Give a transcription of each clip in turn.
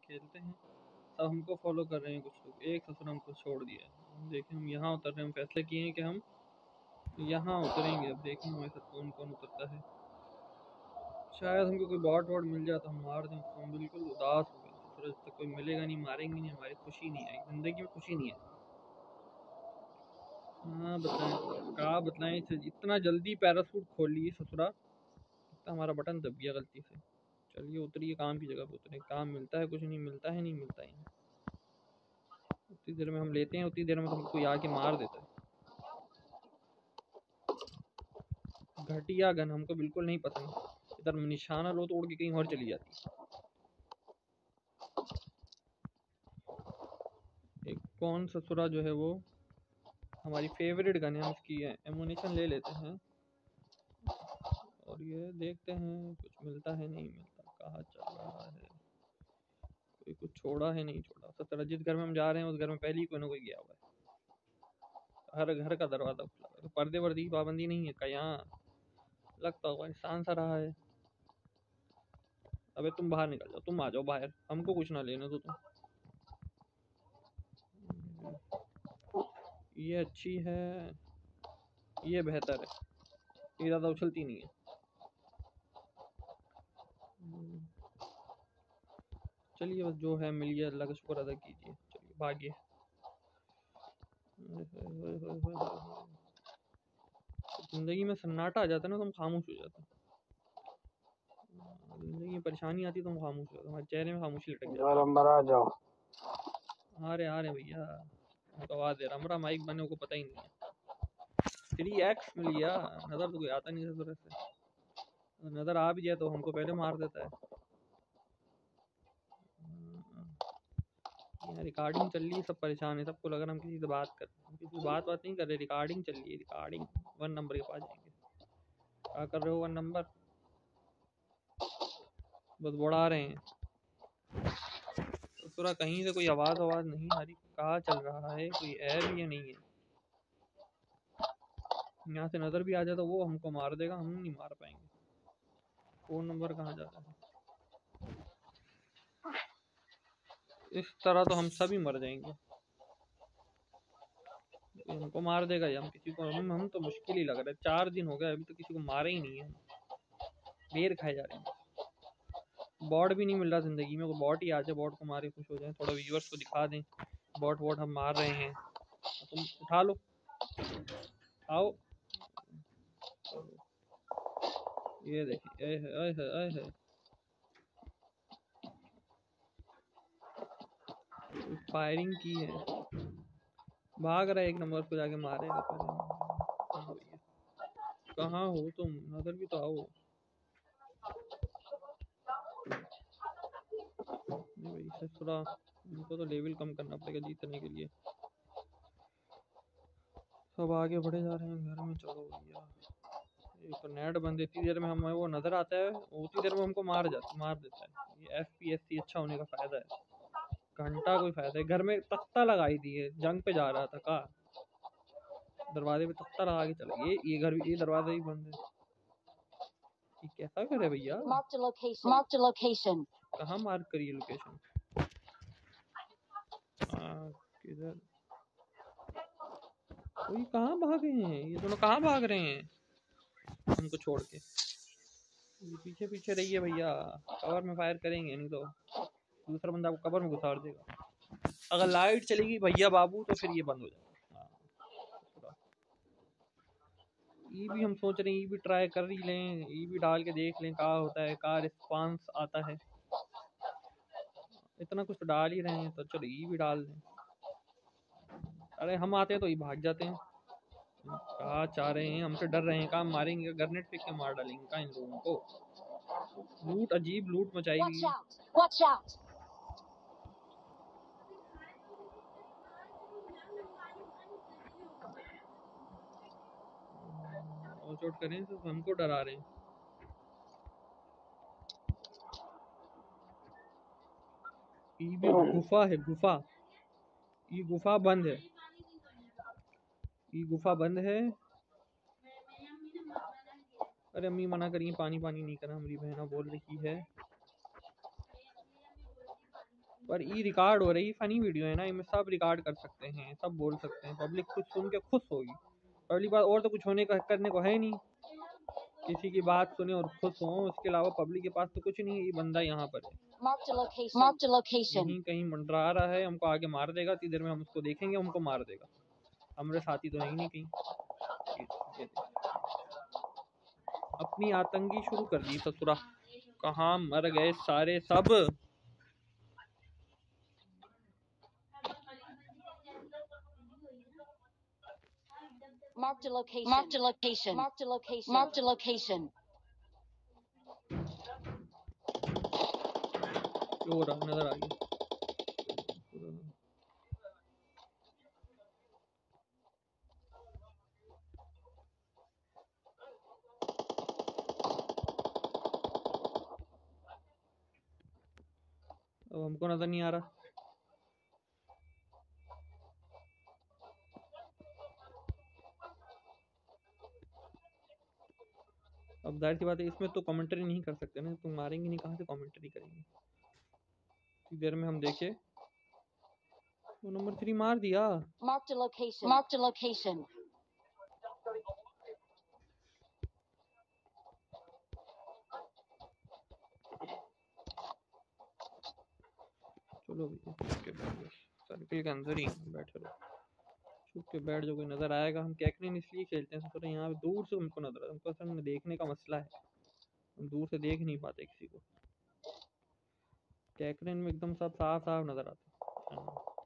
खेलते हैं। सब हमको फॉलो कर रहे हैं कुछ लोग, एक ससुर हमको छोड़ दिया है। देखें हम यहाँ उतर रहे हैं, हम फैसले किए हैं कि हम यहाँ उतरेंगे। अब देखें हमारे साथ कौन कौन उतरता है। शायद हमको कोई बॉट वॉट मिल जाए तो हम मार दें। तो हम बिल्कुल उदास हो गए, ससुर तक कोई मिलेगा नहीं, मारेंगे नहीं, हमारी खुशी नहीं आई, ज़िंदगी में खुशी नहीं है। हाँ बताएं, क्या बताएं, इतना जल्दी पैराशूट खोल लिए ससुरा, इतना हमारा बटन दब गया गलती से। चलिए उतरिए, काम की जगह पे उतरे, काम मिलता है, कुछ नहीं मिलता है, नहीं मिलता है। उतनी देर में हम लेते हैं, उतनी देर में तुमको कोई आके मार देता है। घटिया गन हमको बिल्कुल नहीं पसंद। इधर निशाना लो तो उड़ के कहीं और चली जाती। एक कौन ससुरा जो है वो हमारी फेवरेट गन है, हम इसकी एमुनेशन ले लेते हैं और ये देखते हैं कुछ मिलता है नहीं मिलता, कहाँ चल रहा है, कोई कुछ छोड़ा है नहीं छोड़ा। सत्रह जिस घर में हम जा रहे हैं उस घर में पहले ही कोई ना कोई गया हुआ है। हर घर का दरवाजा खुला है, तो पर्दे वर्दी की पाबंदी नहीं है का, यहाँ लगता होगा इंसान सा रहा है। अबे तुम बाहर निकल जाओ, तुम आ जाओ बाहर, हमको कुछ ना लेने दो तुम। ये अच्छी है, ये बेहतर है, ये ज़्यादा उछलती नहीं है। चलिए बस जो है मिल गया, अल्लाह का शुक्र अदा कीजिए। चलिए भागिए। जिंदगी में सन्नाटा आ जाता है ना तो हम खामोश हो जाते हैं। जिंदगी में परेशानी आती है तो हम खामोश हो जाते हैं, हमारे चेहरे में खामोशी लटक जाती है। नंबर आ जाओ। आ रहे भैया, हमको आवाज़ दे रहा, हमारा माइक बने को पता ही नहीं है। 3x मिल गया, नज़र तो कोई आता नहीं है सूरत से, नज़र आ भी जाए तो हमको पहले मार देता है। यहाँ रिकॉर्डिंग चल रही है, सब परेशान है, सबको लग रहा है हम किसी से बात कर रहे हैं। किसी से बात नहीं कर रहे, रिकॉर्डिंग चल रही है। रिकॉर्डिंग 1 नंबर के पास जाएंगे। क्या कर रहे हो 1 नंबर? बस बढ़ा रहे हैं। तो थोड़ा कहीं से कोई आवाज़ नहीं आ रही, कहाँ चल रहा है, कोई है भी या नहीं है। यहाँ से नज़र भी आ जाए तो वो हमको मार देगा, हम नहीं मार पाएंगे। 4 नंबर कहाँ जा रहा है? इस तरह तो हम सभी मर जाएंगे, हमको मार देगा या हम किसी को, हम तो मुश्किल ही लग रहा है। 4 दिन हो गए अभी तो किसी को मारे ही नहीं है, बेर खाए जा रहे हैं। बॉट भी नहीं मिल रहा जिंदगी में, कोई बॉट ही आ जाए, बॉट को मारे खुश हो जाए, थोड़ा व्यूअर्स को दिखा दें बॉट वॉट हम मार रहे हैं। तुम उठा लो, आओ। ये देखिए, फायरिंग की है, भाग रहा है 1 नंबर को जाके मारेगा पहले। कहाँ हो तुम? नजर भी तो आओ। नहीं भाई ससुरा, इनको तो लेवल कम करना पड़ेगा जीतने के लिए। सब आगे बढ़े जा रहे हैं घर में। चलो भैया, एक तो नेट बंद, इतनी देर में हमें वो नजर आता है, उतनी देर में हमको मार देता है। ये FPS अच्छा होने का फायदा है, घंटा कोई फायदा है। घर में तख्ता लगाई दी है, जंग पे जा रहा था का, दरवाजे पे तख्ता लगा के चला। ये घर भी, ये दरवाजा ही बंद है। ये कैसा घर है भैया? Marked a location. कहाँ मार्क करिए लोकेशन? किधर? कोई कहाँ भागे हैं ये दोनों, कहाँ भाग रहे हैं हमको छोड़ के? ये पीछे पीछे रहिए भैया, कवर में फायर करेंगे, नहीं तो दूसरा बंदा आपको कवर में घुसाड़ देगा। अगर लाइट चलेगी भैया बाबू तो फिर ये बंद हो जाएगा। ये भी हम सोच रहे हैं, ये भी ट्राई कर ही लें, ये भी डाल के देख लें क्या होता है, क्या रिस्पांस आता है। इतना कुछ तो डाल ही रहे हैं तो चलो ये भी डाल दें। अरे हम आते हैं तो ये भाग जाते हैं। कहा चाह रहे हैं, हमसे डर रहे हैं, काम मारेंगे, गरनेट फेंक के मार डालेंगे का इन लोगों को। लूट, अजीब लूट मचाई हुई है। Watch out! और चोट करें तो हमको डरा रहे हैं। ये भी गुफा है, गुफा, ये गुफा बंद है, ये गुफा बंद है। अरे अम्मी मना करिए, पानी पानी नहीं करना, हमारी बहना बोल रही है। पर ये रिकॉर्ड हो रही फनी वीडियो है ना, इनमें सब रिकॉर्ड कर सकते हैं, सब बोल सकते हैं, पब्लिक कुछ सुन के खुश होगी। पहली बात और तो कुछ होने का करने को है नहीं, किसी की बात सुने और खुश हो, उसके अलावा पब्लिक के पास तो कुछ नहीं है। ये बंदा यहाँ पर है, Marked a location. Marked a location. यहीं कहीं मंडरा रहा है, हमको आगे मार देगा, इतनी देर में हम उसको देखेंगे, हमको मार देगा। हमारे साथी तो है ही नहीं कहीं। ये देख, अपनी आतंकी शुरू कर दी ससुरा, कहाँ मर गए सारे सब। Marked a location. Marked a location. Marked a location. Marked a location. हो रहा नजर आ गया। अब हमको नजर नहीं आ रहा। अब जाहिर सी बात है, इसमें तो कमेंट्री नहीं कर सकते ना, तुम मारेंगे नहीं, कहाँ से कमेंट्री करेंगे। इतनी देर में हम देखे वो नंबर 3 मार दिया। Marked a location. Marked a location. चलो भैया छुप के बैठ जाओ, सर्किल के अंदर ही बैठे रहो, छुप के बैठ जाओ, कोई नजर आएगा। हम कैकरिन इसलिए खेलते हैं, थोड़ा यहाँ पे दूर से हमको नजर आता है, हमको असल में देखने का मसला है, हम दूर से देख नहीं पाते किसी को। कैकरिन में एकदम सब साफ साफ नजर आता है।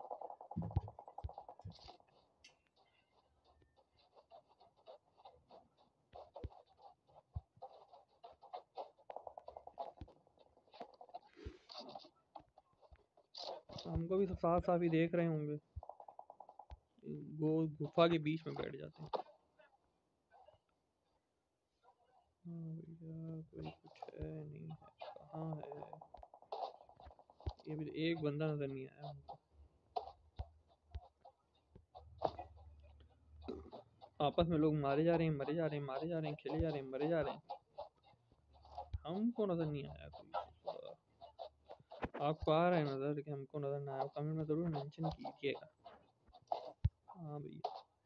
हमको भी सब साफ साफ ही देख रहे होंगे, वो गुफा के बीच में बैठ जाते हैं। हाँ भैया कोई कुछ है नहीं है, कहाँ है ये भी, एक बंदा नजर नहीं आया हमको। आपस में लोग मारे जा रहे हैं, मरे जा रहे हैं, मारे जा रहे हैं, खेले जा रहे हैं, मरे जा रहे हैं, हमको नजर नहीं आया कोई। आपको आ रहा है नजर कि हमको नजर ना आया, कमेंट में जरूर मेंशन कीजिएगा। हाँ भैया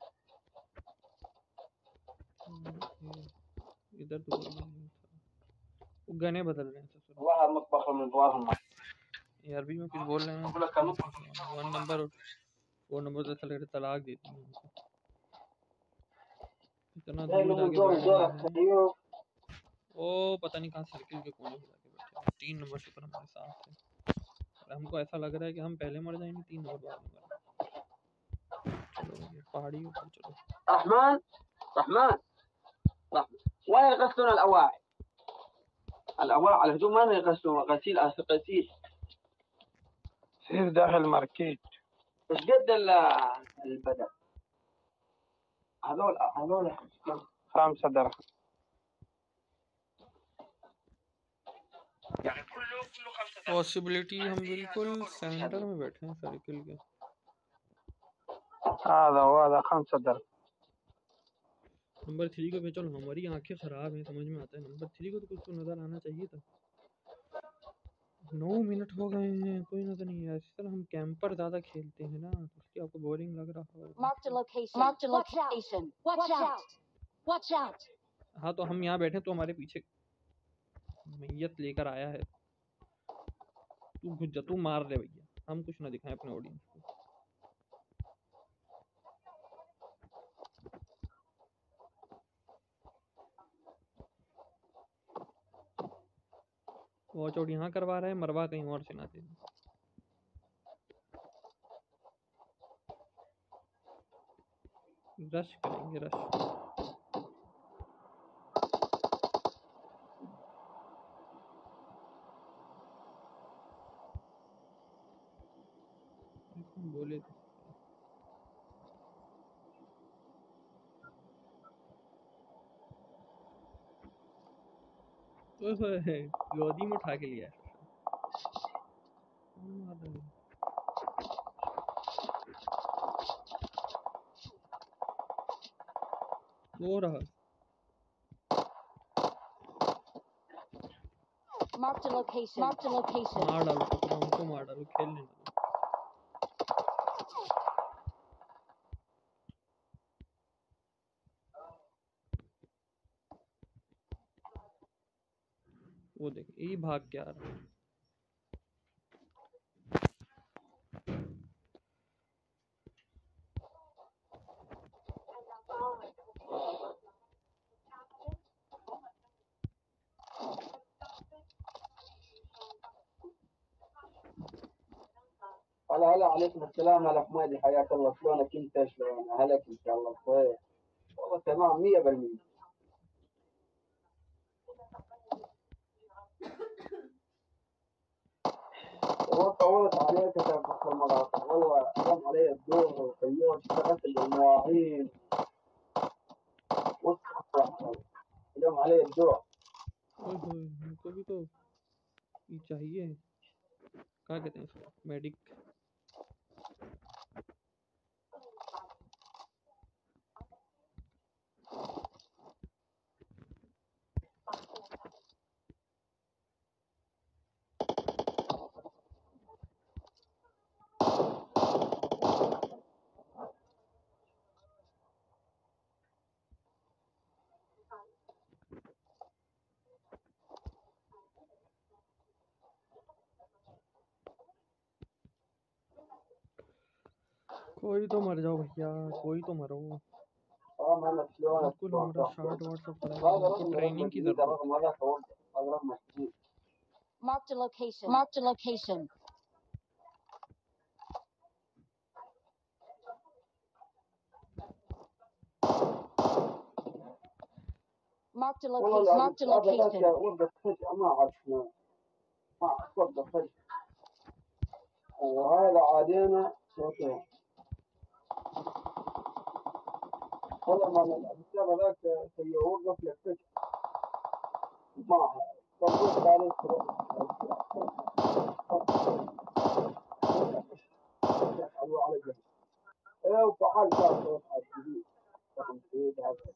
इधर तो कोई नहीं था, वो गने बदल रहे हैं ससुर। ये अरबी में कुछ बोल रहे हैं, 1 नंबर और 4 नंबर तो ऐसा लग रहा है तलाक देती है हमको। इतना दूर जाके बैठ गए हैं, ओ पता नहीं कहाँ सर्किल के कोने पे जाके बैठे हैं। 3 नंबर शुक्र हमारे साथ है, और हमको ऐसा लग रहा है कि हम पहले मर जाएंगे, 3 नंबर बाद में मरेंगे। चलो ये पहाड़ी ऊपर चलो। رحمن رحمن وين يغسلون الأواعي؟ الأواعي على الهجوم وين يغسلون؟ غسيل غسيل سير داخل ماركيت. ايش قد البدل؟ هذول 5 درهم. يعني كله 5 درهم. पॉसिबिलिटी हम बिल्कुल सेंटर में बैठे हैं सर्किल के। هذا وهذا 5 درهم. नंबर 3 को भी चलो, हमारी आंखें खराब हैं, समझ में आता है, नंबर 3 को तो कुछ तो नजर आना चाहिए था। 9 मिनट हो गए हैं, कोई नजर नहीं आया। इस तरह हम कैंपर ज्यादा खेलते हैं ना, तो इसलिए आपको बोरिंग लग रहा होगा। Marked a location. Marked a location. Watch out. Watch out. हाँ तो हम यहाँ बैठे तो हमारे पीछे मैयत लेकर आया है, तू घुस जा, तू मार ले भैया, हम कुछ ना दिखाएं अपने ऑडियंस को। वॉच आउट यहाँ करवा रहा है, मरवा कहीं और से ना दे। रश करेंगे, रश। बोले थे गोदी में उठा के लिया है। वो रहा। Marked a location. Marked a location. मार डालो टुकड़ा, हमको मार डालो, खेलने दो। वो देख ये भाग क्या आ रहा है। هلا هلا، عليكم السلام. هلا حمادي، حياك الله. شلونك انت؟ شلون اهلك؟ ان شاء الله بخير. والله تمام 100%. والله طولت عليك يا فخر المقاطع، والله قام علي الدور وخيوط، اشتغلت بالمواعين قام علي الدور. ओए होए, हमको भी तो ये चाहिए, क्या कहते हैं इसको, मेडिक। कोई तो मर जाओ भैया, कोई तो मरो। اه مالك شلونك؟ बिल्कुल हमारा शार्ट वार्ट सब खराब है, هذا हमको رقم ट्रेनिंग की جديد، जरूरत الرقم هذا هذا رقم جديد. Marked a location. Marked a location. Marked a والله location. Marked a هذا ذاك location. وقف فجأة، ما أعرف شنو، ما أعرف وقف فجأة. وهاي العادينا صوتين. والله ما الحساب هذاك يوقف لك فجأة، ما أعرف. فقلت عليه حلو على جنب. إيه وفعل كان صوت جديد، رقم جديد هذا.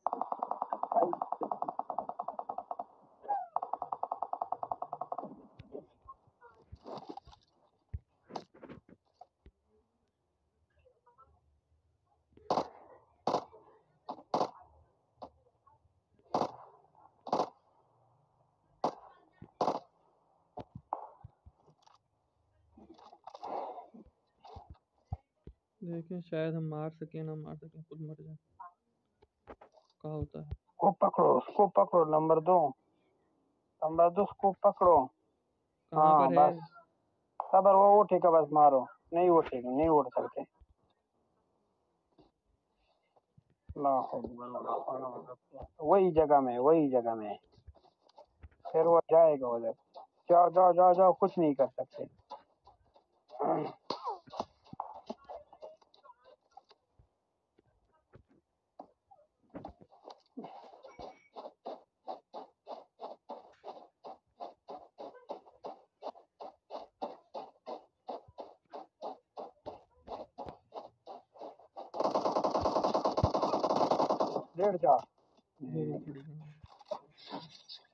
देखें शायद हम मार सकें, ना मार सकें, खुद मर जाए। क्या होता है? उसको पकड़ो नंबर 2 उसको पकड़ो। कहाँ हाँ पर है? बस सबर, वो उठेगा, बस मारो। नहीं उठेगा, नहीं उठ सकते। वही जगह में, वही जगह में फिर वो जाएगा उधर। जाओ जाओ जाओ जाओ, कुछ नहीं कर सकते। लेट जा। वो पड़ी।